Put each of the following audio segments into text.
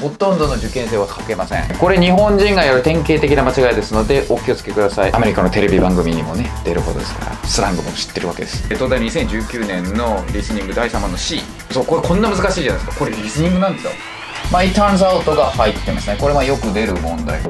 ほとんどの受験生は書けません。これ日本人がやる典型的な間違いですのでお気をつけください。アメリカのテレビ番組にもね出るほどですからスラングも知ってるわけです。東大2019年のリスニング第3問の C、 そうこれこんな難しいじゃないですか。これリスニングなんですよ。It turns out が入ってますね。これはよく出る問題。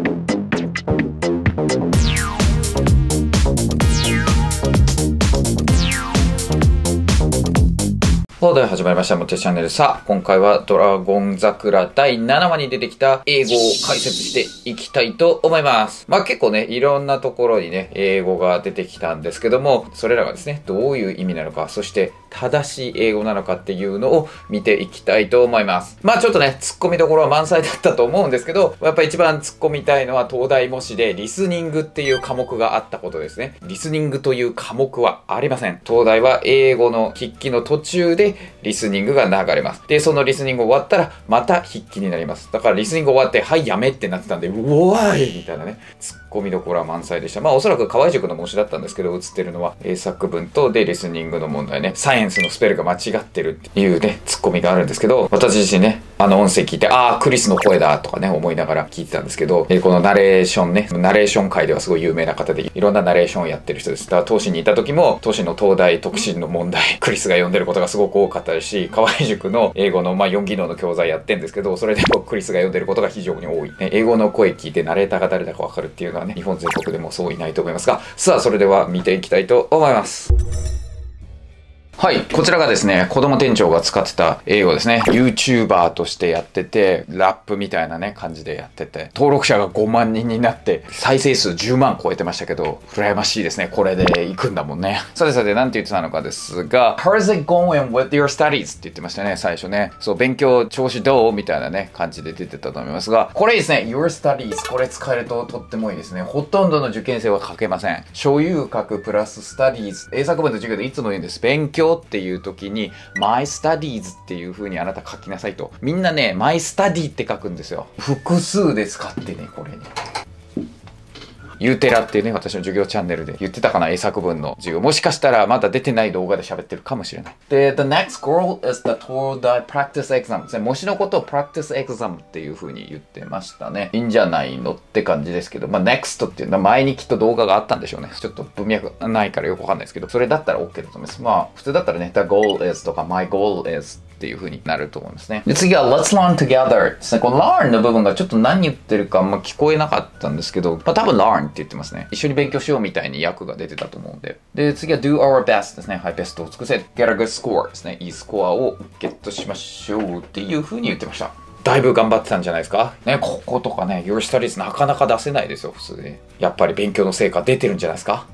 そうで始まりました。もてチャンネル。さあ、今回はドラゴン桜第7話に出てきた英語を解説していきたいと思います。結構ね、いろんなところにね、英語が出てきたんですけども、それらがですね、どういう意味なのか、そして正しい英語なのかっていうのを見ていきたいと思います。ちょっとね、突っ込みどころは満載だったと思うんですけど、やっぱ一番突っ込みたいのは東大模試でリスニングっていう科目があったことですね。リスニングという科目はありません。東大は英語の筆記の途中でリスニングが流れます。で、そのリスニング終わったらまた筆記になります。だからリスニング終わって、はい、やめってなってたんで、うわーいみたいなね、突っ込みどころは満載でした。おそらく河合塾の模試だったんですけど、映ってるのは英作文とでリスニングの問題ね、サイエンスのスペルが間違ってるっていうね、突っ込みがあるんですけど、私自身ね、音声聞いて、クリスの声だとかね、思いながら聞いてたんですけど、このナレーションね、ナレーション界ではすごい有名な方で、いろんなナレーションをやってる人です。だから、東進にいた時も、東進の東大特進の問題、クリスが読んでることがすごく多かったですし、河合塾の英語の4技能の教材やってんですけど、それでもクリスが読んでることが非常に多い。英語の声聞いてナレーターが誰だかわかるっていうのはね、日本全国でもそういないと思いますが、さあ、それでは見ていきたいと思います。はい。こちらがですね、子供店長が使ってた英語ですね。YouTuber としてやってて、ラップみたいなね、感じでやってて、登録者が5万人になって、再生数10万超えてましたけど、羨ましいですね。これで行くんだもんね。さてさて、なんて言ってたのかですが、How's it going with your studies? って言ってましたね、最初ね。そう、勉強調子どうみたいなね、感じで出てたと思いますが、これですね、your studies。これ使えるととってもいいですね。ほとんどの受験生は書けません。所有格プラス studies。英作文の授業でいつも言うんです。勉強っていう時に My studies っていう風にあなた書きなさいと。みんなね My study って書くんですよ。複数で使ってね、これね。ユーテラっていうね、私の授業チャンネルで言ってたかな、英作文の授業。もしかしたらまだ出てない動画で喋ってるかもしれない。で、The next goal is the Todai practice exam ですね。模試のことを practice exam っていう風に言ってましたね。いいんじゃないのって感じですけど、next っていうのは前にきっと動画があったんでしょうね。ちょっと文脈ないからよくわかんないですけど、それだったら OK だと思います。普通だったらね、The goal is とか My goal isっていう風になると思いますね。で、次は Let's learn together ですね。この learn の部分がちょっと何言ってるか聞こえなかったんですけど、多分 learn って言ってますね。一緒に勉強しようみたいに訳が出てたと思うんで。で、次は do our best ですね。はい、ベストを尽くせ。get a good score ですね。いいスコアをゲットしましょうっていう風に言ってました。だいぶ頑張ってたんじゃないですかね。こことかね、Your Studies なかなか出せないですよ、普通で。やっぱり勉強の成果出てるんじゃないですか。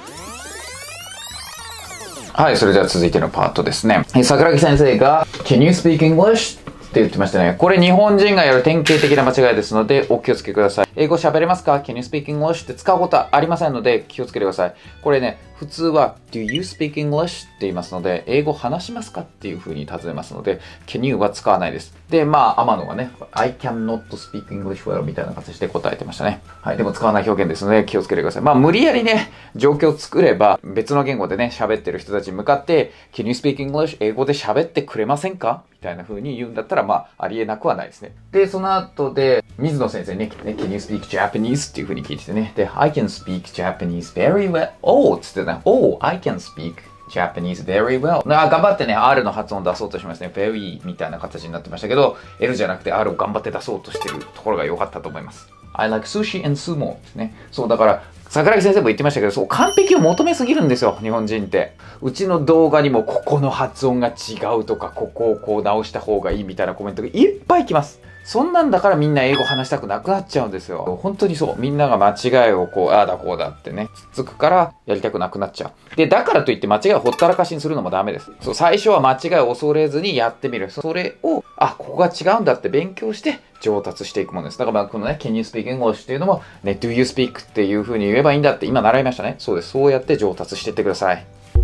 はい、それでは続いてのパートですね。桜木先生が Can you speak English? って言ってましたね。これ日本人がやる典型的な間違いですのでお気をつけください。英語喋れますか ?Can you speak English? って使うことはありませんので気をつけてください。これね、普通は Do you speak English? って言いますので、英語話しますかっていう風に尋ねますので、Can you は使わないです。で、天野がね、I cannot speak English well みたいな形で答えてましたね。はい、でも使わない表現ですので気をつけてください。無理やりね、状況を作れば別の言語でね、喋ってる人たちに向かって、Can you speak English? 英語で喋ってくれませんかみたいな風に言うんだったら、ありえなくはないですね。で、その後で、水野先生ね、Can you speak Japanese? っていう風に聞いててね。で、I can speak Japanese very well. Oh! つってね、Oh! I can speak Japanese very well. 頑張ってね、R の発音出そうとしますね。very みたいな形になってましたけど、L じゃなくて R を頑張って出そうとしてるところが良かったと思います。I like sushi and sumo ですね。そう、だから、桜木先生も言ってましたけど、そう、完璧を求めすぎるんですよ、日本人って。うちの動画にも、ここの発音が違うとか、ここをこう直した方がいいみたいなコメントがいっぱい来ます。そんなんだからみんな英語話したくなくなっちゃうんですよ。本当にそう。みんなが間違いをああだこうだってね、つっつくからやりたくなくなっちゃう。で、だからといって間違いをほったらかしにするのもダメです。そう、最初は間違いを恐れずにやってみる。それを、ここが違うんだって勉強して上達していくものです。だからこのね、Can you speak English っていうのも、ね、Do you speak っていう風に言えばいいんだって今習いましたね。そうです。そうやって上達していってください。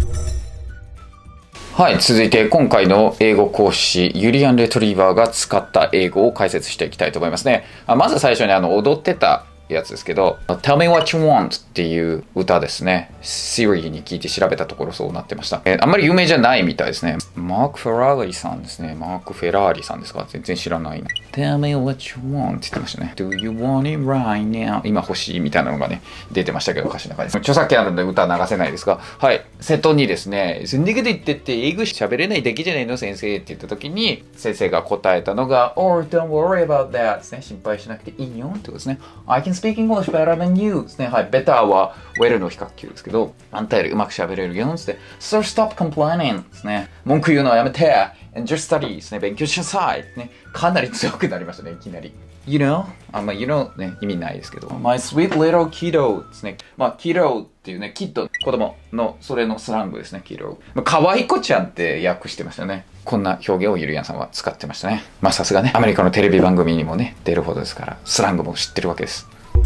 はい、続いて今回の英語講師、ユリアン・レトリーバーが使った英語を解説していきたいと思いますね。まず最初に踊ってたやつですけど、Tell Me What You Want っていう歌ですね。Siri に聞いて調べたところそうなってました。あんまり有名じゃないみたいですね。マーク・フェラーリさんですね。マーク・フェラーリさんですか？全然知らないな。Tell Me What You Want って言ってましたね。Do you want it right now? 今欲しいみたいなのがね、出てましたけど、歌詞の中に。著作権あるので歌流せないですが、はい。瀬戸にですね、そんなこと言ってって英語喋れないだけじゃないの先生って言った時に、先生が答えたのが、Oh, don't worry about that ですね。心配しなくていいよってことですね。I can speak English better than you ですね。はい。better は well の比較級ですけど、あんたよりうまく喋れるよって。So stop complaining ですね。文句言うのはやめて。And just study ですね。勉強しなさい。ね。かなり強くなりましたね。いきなり。You know? you know ね、意味ないですけど。My sweet little kiddo ですね。kiddo っていうね、キッド、子供の、それのスラングですね、kiddo。可愛い子ちゃんって訳してましたね。こんな表現をゆりやんさんは使ってましたね。さすがね、アメリカのテレビ番組にもね、出るほどですから、スラングも知ってるわけです。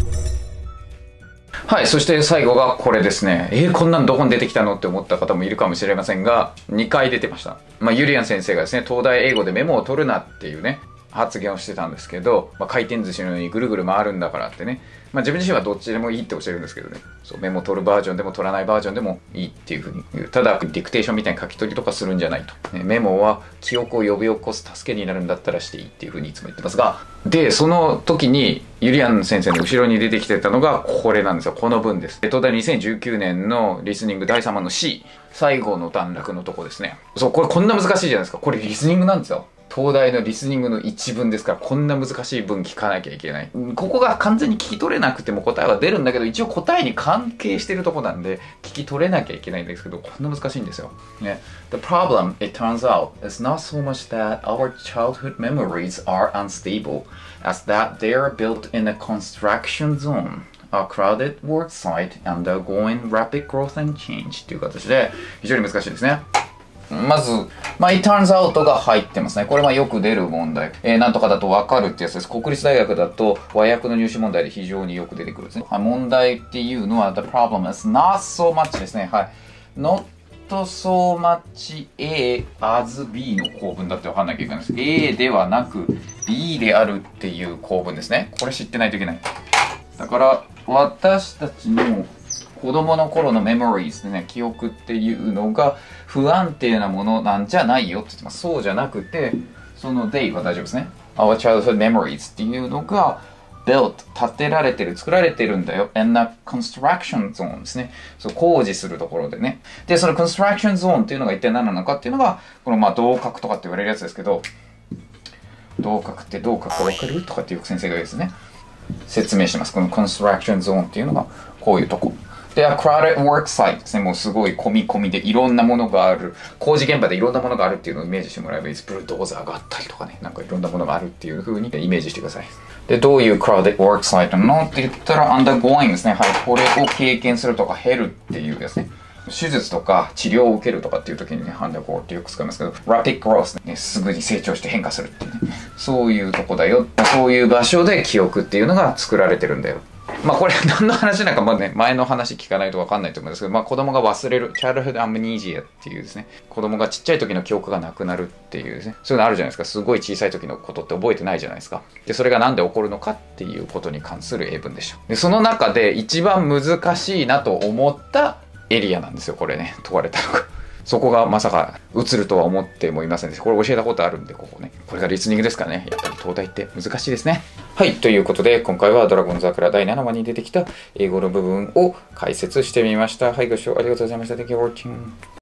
はい、そして最後がこれですね。こんなんどこに出てきたのって思った方もいるかもしれませんが、2回出てました。ゆりやん先生がですね、東大英語でメモを取るなっていうね、発言をしてたんですけど、回転寿司のようにぐるぐる回るんだからってね、自分自身はどっちでもいいって教えるんですけどね、そうメモ取るバージョンでも取らないバージョンでもいいっていうふうに言う。ただディクテーションみたいに書き取りとかするんじゃないと、メモは記憶を呼び起こす助けになるんだったらしていいっていうふうにいつも言ってますが、でその時にゆりやん先生の後ろに出てきてたのがこれなんですよ。この文です。東大2019年のリスニング第3番の C、 最後の段落のとこですね。そう、これこんな難しいじゃないですか。これリスニングなんですよ。東大のリスニングの一文ですから、こんな難しい文聞かなきゃいけない。ここが完全に聞き取れなくても答えは出るんだけど、一応答えに関係してるとこなんで聞き取れなきゃいけないんですけど、こんな難しいんですよ。ね。The problem, it turns out, is not so much that our childhood memories are unstable, as that they are built in a construction zone, a crowded work site undergoing rapid growth and change という形で非常に難しいですね。まず、it turns out が入ってますね。これはよく出る問題。なんとかだと分かるってやつです。国立大学だと和訳の入試問題で非常によく出てくるんですね。問題っていうのは The problem is not so much ですね。はい。not so much A as B の構文だって分かんなきゃいけないです。A ではなく B であるっていう構文ですね。これ知ってないといけない。だから私たちの子供の頃のメモリーですね、記憶っていうのが不安定なものなんじゃないよって言ってます。そうじゃなくて、その they は大丈夫ですね。Our childhood memories っていうのが built 建てられてる、作られてるんだよ。and the construction zone ですね。そう工事するところでね。で、その construction zone っていうのが一体何なのかっていうのが、この同格とかって言われるやつですけど、同格ってどう書くか分かるとかっていう先生がですね、説明します。この construction zone っていうのがこういうとこ。で、crowded work site ですね。もうすごい込み込みでいろんなものがある。工事現場でいろんなものがあるっていうのをイメージしてもらえばいいです。ブルドーザーがあったりとかね。なんかいろんなものがあるっていう風にイメージしてください。で、どういう crowded work site なのって言ったら undergoing ですね。はい。これを経験するとか減るっていうですね。手術とか治療を受けるとかっていう時にね、undergo ってよく使いますけど、rapid growth ね、すぐに成長して変化するっていうね。そういうとこだよ。そういう場所で記憶っていうのが作られてるんだよ。これ何の話なんか前の話聞かないと分かんないと思うんですけど、子供が忘れる childhood amnesia っていうですね、子供がちっちゃい時の記憶がなくなるっていうですね、そういうのあるじゃないですか。すごい小さい時のことって覚えてないじゃないですか。で、それがなんで起こるのかっていうことに関する英文でした。で、その中で一番難しいなと思ったエリアなんですよ、これね、問われたのが。そこがまさか映るとは思ってもいませんでした。これ教えたことあるんで、ここね。これがリスニングですからね。やっぱり東大って難しいですね。はい。ということで、今回はドラゴン桜第7話に出てきた英語の部分を解説してみました。はい、ご視聴ありがとうございました。Thank you for watching.